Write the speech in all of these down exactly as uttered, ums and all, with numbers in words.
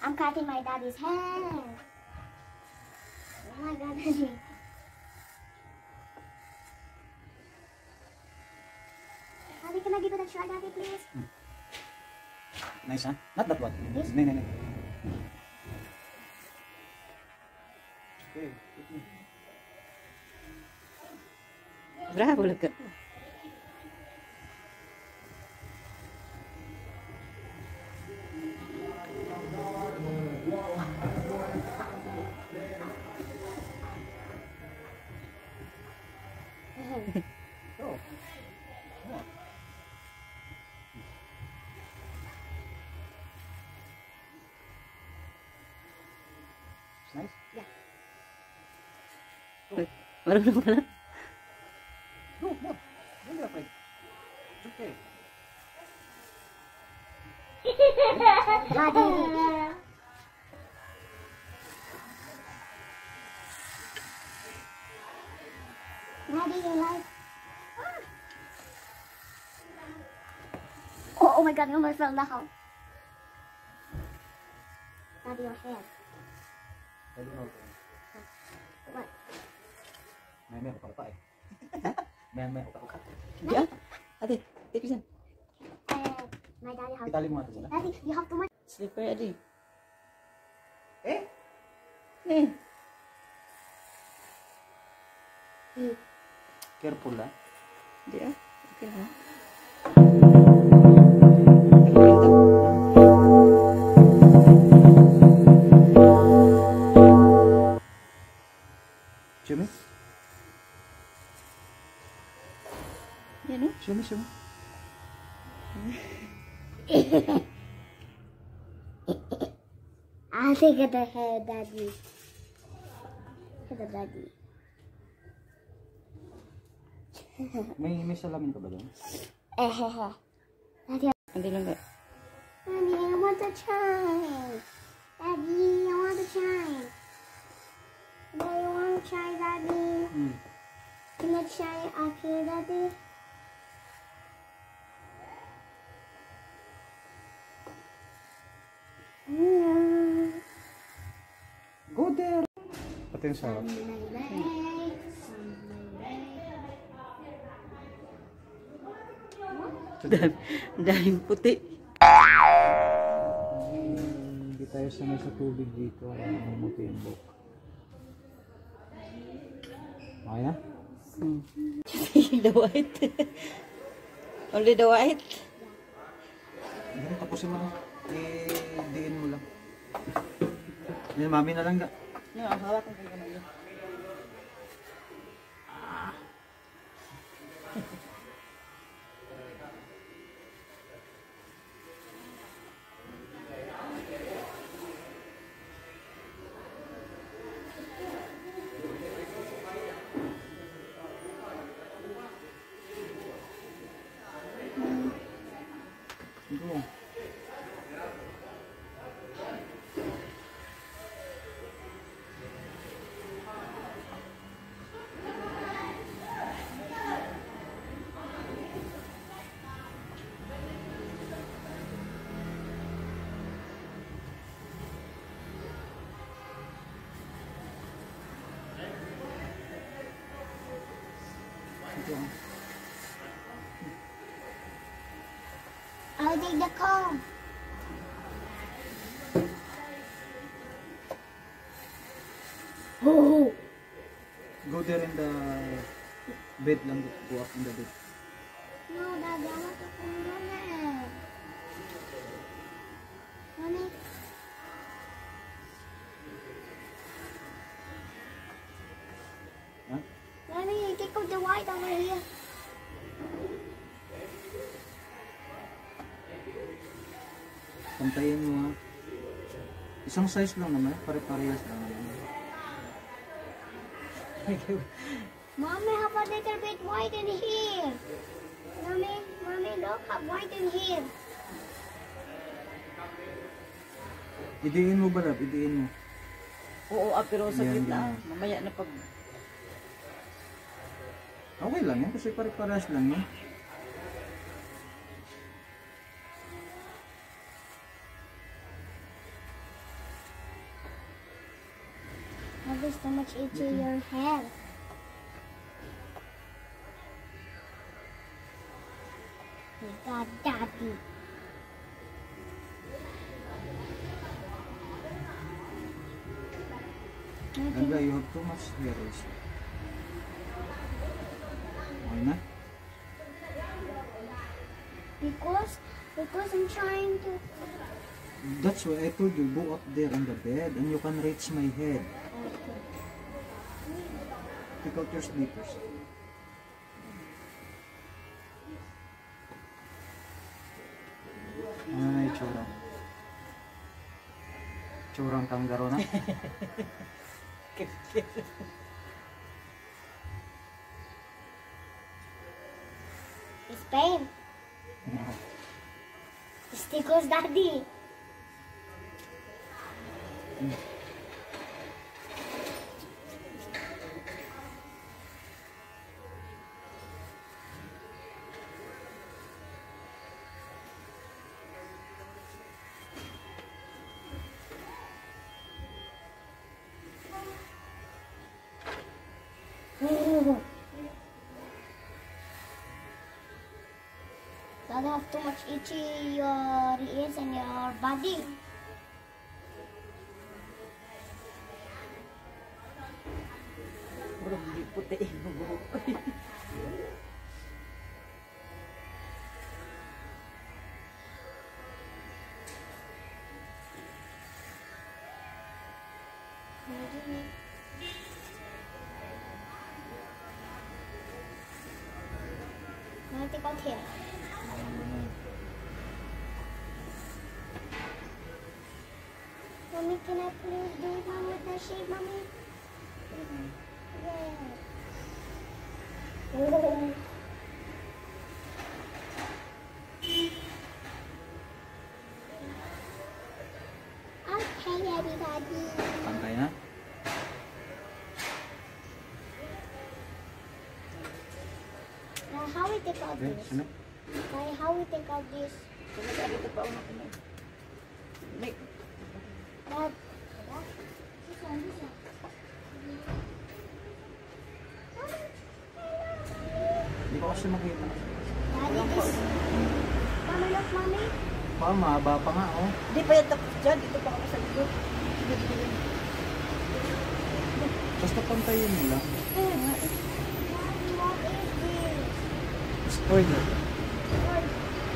I'm cutting my daddy's hair. Oh my god, daddy. Daddy, can I give it a try, daddy, please? Hmm. Nice, huh? Not that one. This? No, no, no. Okay. Bravo, look at. Oh. Oh. It's nice. Yeah. Marunong ka na? No, no. Don't be afraid. It's okay. Daddy. Daddy, you like? Oh, oh my god, you almost fell down. Daddy, your hair. Pwede mo. What? May may uka-uka eh. May may uka-uka. Diyan. Ate, take it dyan. Uh, my daddy has. Itali mo nga ito sila. Daddy, you have too much. Slipper, adi. Eh? Eh. Mm. Careful ah. Di ah. Okay lang. Show me. Yan o. Show me, show me. I think of the hair, daddy. Look at the daddy. May may salamin ka ba doon? Eh, he, he. Daddy, Hindi lang ba? Daddy, I want to try. Daddy, I want to try. Daddy, I want to try, Daddy. Hmm. Can I try okay, Daddy? Mm. Go there. Pati yung sarap. On my legs, on my legs. Dahil puti. Hindi tayo sanay sa tubig dito. Mamuti yung buhok. Kaya? Hmm. The white. Only the white. Hindi, tapusin mo lang. I-diin mo lang. Yan, mami na lang ga. No, hawakan ko naman yun. Go. Go. I'll take the comb. Oh. Go there in the bed lang. Go up in the bed. No, Daddy, I want to comb your hair. Mommy. Huh? Mommy, take out the white over here. Pantayin mo ha. Isang size lang naman. Pare-parehas lang naman. Mommy, have a little bit white in here. Mommy, Mommy, look, have white in here. Idiin mo ba, Lab? Idiin mo. Oo, ah, pero sa Yan, gitna. yan. Mamaya na pag... Okay lang yan. Kasi pare-parehas lang yan. Daddy's too much itchy your hair. You got daddy. Ganda, you have too much hair also. Okay na? Because, because I'm trying to. That's why I told you, go up there in the bed and you can reach my head. Okay. Pick out your slippers. Ano na itsura? Itsurang kanggaro na? It's pain. It's tickles daddy. Dad have too much itchy your ears and your body. Bro, hindi puti yung buhok ko. Can I take out here? Mommy, can I please do it now with the shape, mommy? Yeah. Oh. Okay, Daddy, Daddy. Pantay na? Now, how we take out Okay, this? ano? Now, how we take out this? Sige, sabi ko pa una ko na. May, Dad. Dad. This one, this one. Hindi ko kasi makita. Daddy, this. Mommy, look, mommy. Pa, mahaba pa nga, oh. di pa yan tapos dyan. Dito pa ako sa likod. Basta pantayin mo lang. Daddy, what is this? Spoiler. Daddy.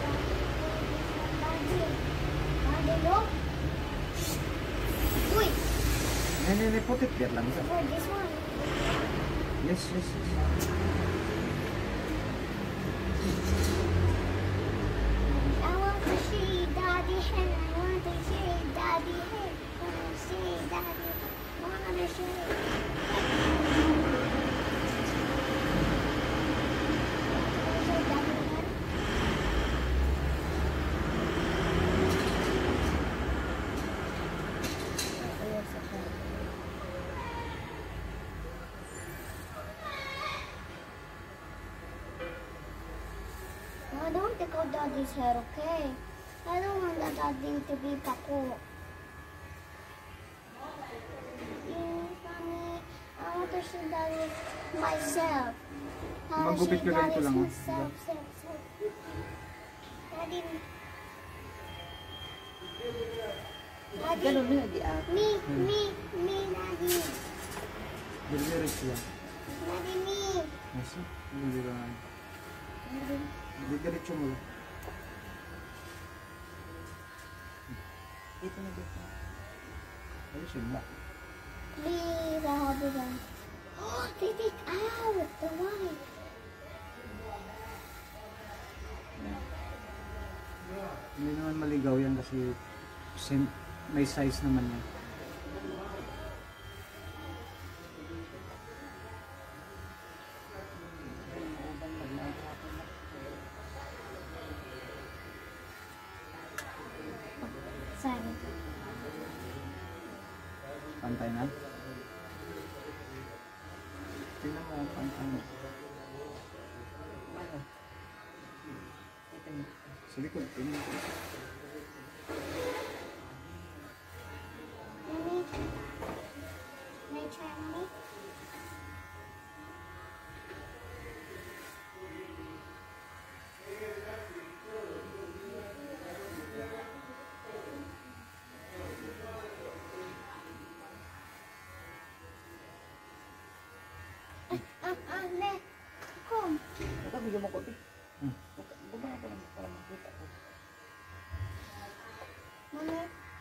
Daddy, look. Wait. Hindi, hindi, put it there lang. For this one. Yes, yes, yes. I want to see Daddy head. I want to see Daddy head. I want to see Daddy. I want to see. Daddy head. No, I don't take out Daddy's hair, okay? I don't want the Daddy to be paku. Yes, Mommy. I want to see Daddy myself. I want to Magupit see ka ganito Daddy's lang, oh. myself, self, self. Daddy, Daddy, ganun na, di ah. me, me, me, Daddy. Diliris lang. Daddy, me. Yes, hindi lang. Hindi diretso mo lang. Dito na dito. Ayusin mo. Please, I have it on. Oh, they take out the white. Hindi naman maligaw yan kasi same, may size naman yan. Sorry. Pantay na. Tingnan mo, pantay na. Ano? Dito na. Sa likod, tingnan mo. Mommy, my try, mommy? Ah, ah, ne. Come. Ito, medyo mo ko, di. Hmm. Bumaba ko lang para makita ko. Mommy.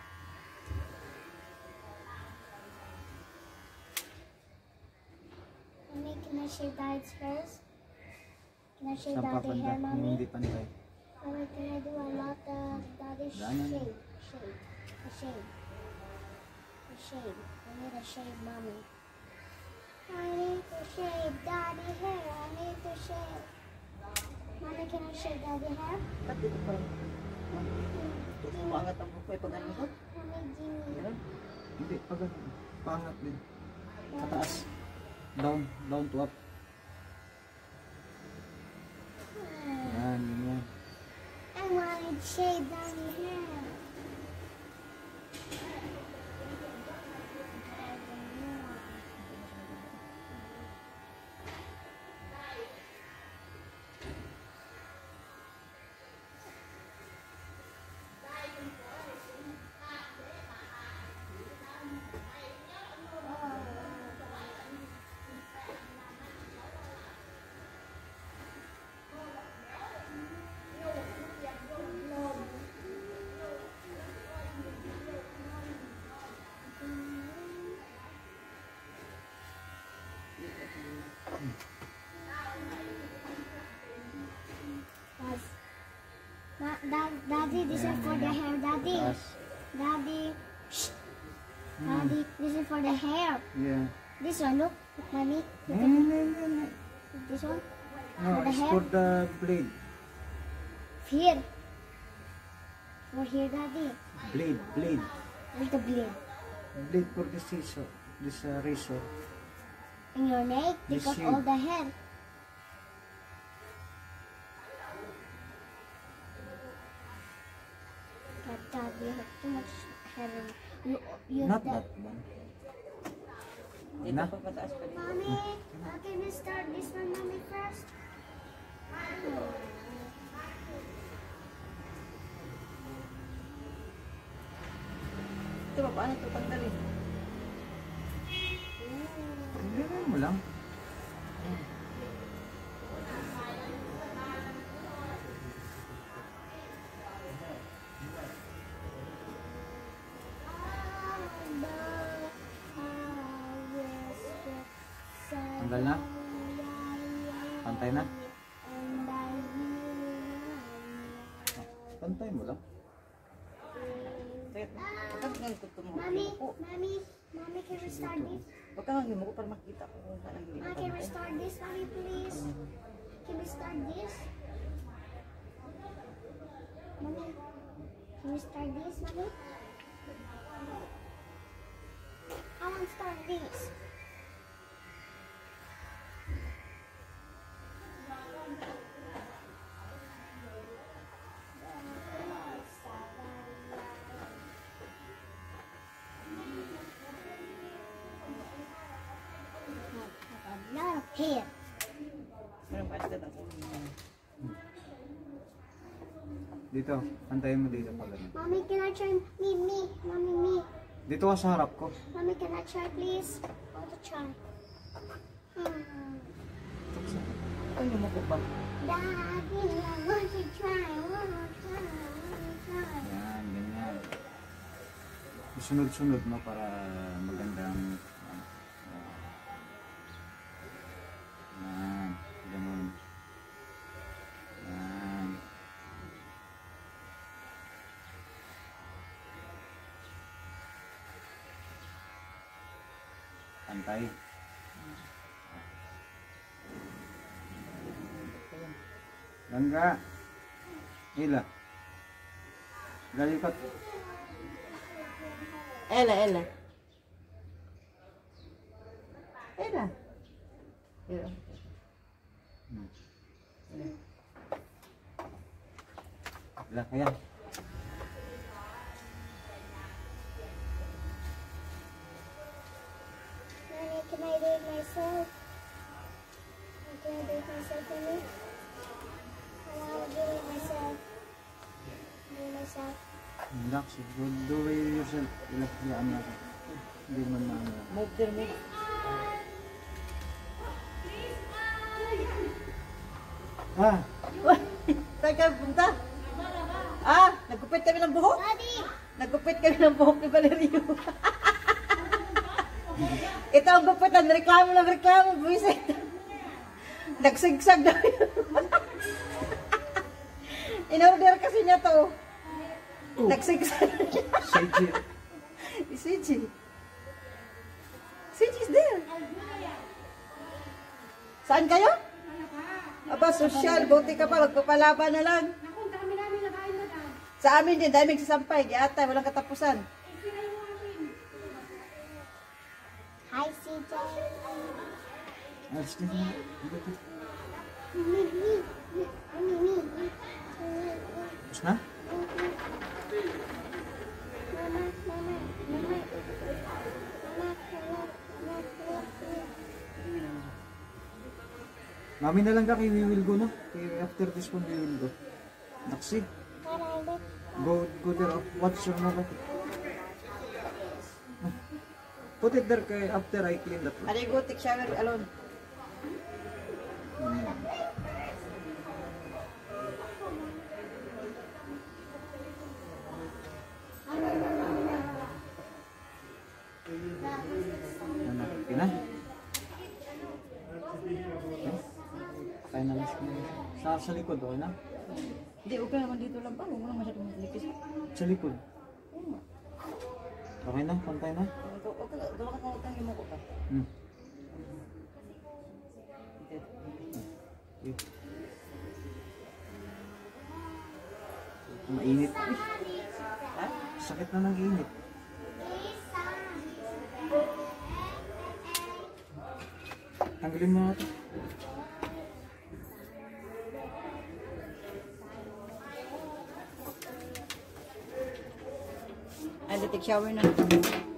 Mommy, can I shave Daddy's hairs? Can I shave Saan pa Daddy banda? hair, Yung mommy? hindi pantay. Mommy, can I do a lot of Daddy's Ganun. shave? Shave. A shave. A shave. I need a shave, mommy. I need to shave Daddy hair. I need to shave. Mommy, can I shave Daddy hair? Ba't dito parang, umangat ang buko, eh, pag ano ko? Mommy, Jimmy. Meron? Hindi, pag ano, pangat din. Pataas. Down, down to up. Yan, yan. I want to shave Daddy hair. Yes. Da- da- Daddy, this is for the hair. Daddy. Pataas. Daddy. Shh. Hmm. Daddy, this is for the hair. Yeah. This one, look. Look, mommy. Look Yan, yan, yan, yan. at this one. No, For the it's hair? for the blade. Here. For here, Daddy. Blade, blade. With the blade. Blade for this scissor. This uh, razor. In your neck, take This off shape. all the hair. But Dad, you have too much hair. You, you Not that. that one. Dito Na? pa pataas pa dito. Mommy, uh, can we start this one, mommy, first? Ito ba, paano ito tanggalin? Ganyan mo lang. Tanggal na? Pantay na? Pantay mo lang. Ito, pagka ganito mo. Mommy, mommy, mommy, can we start this? Pagka mo ko para makita ko kung saan ang hindi Ma, can we start this, mommy, please? Can we start this? Mommy, can we start this, mommy? I want to start this. A lot of hair. Meron pa agad ako. Dito, pantayin mo dito pag ganun. Mommy, can I try? Me, me, mommy, me. Dito ka sa harap ko. Mommy, can I try, please? I want to try. Hmm. Ano mo ko ba? Daddy, I want to try. I want to try. I want to try. Yan, ganyan. Sunod-sunod mo para magandang ano, yan, ganun. Yan. Pantay. Langga. Ila. Galikot. Ella, Ella. Ella. Ella. Hmm. Ila, ayan. Relax. Do, do it yourself. Relax. Yan na. Hindi man maano. Move there, move. Ah! Saan ka punta? Ah, nagkupit kami ng buhok? Daddy! Nagkupit kami ng buhok ni Valerio. Ito ang gupitan, reklamo ng reklamo, buwisit. Nagsigsag na yun. In-order kasi niya to. Oh. Nagsigsag. Sage. Siji. Siji's there. Saan kayo? Aba, sosyal. Buti ka pa. Magpapalaban na lang. Sa amin din, dahil magsasampay. Giatay, walang katapusan. Hi, C J. Alas ka na. Me, me, me, me, me. Tapos na? Mama, mama, mama. Mama, mama, mama. Mami na lang ka kay we will go na. Kay after this one we will go. Naksi. Go, go there. Watch your mother. Put it there kay after I clean that one. Are you go take shower alone? Ano? Ina? Kaya na mas sa, sa likod, okay na? Hindi, okay naman dito lang pa. Huwag mo lang masyadong malikis. Sa likod. Okay na? Pantay na? Okay, doon ka kung utang mo ko pa. Hmm. Okay. Mainit. Uy, Ha? sakit na ng init. Tanggalin mo na ito. Ay, take shower na.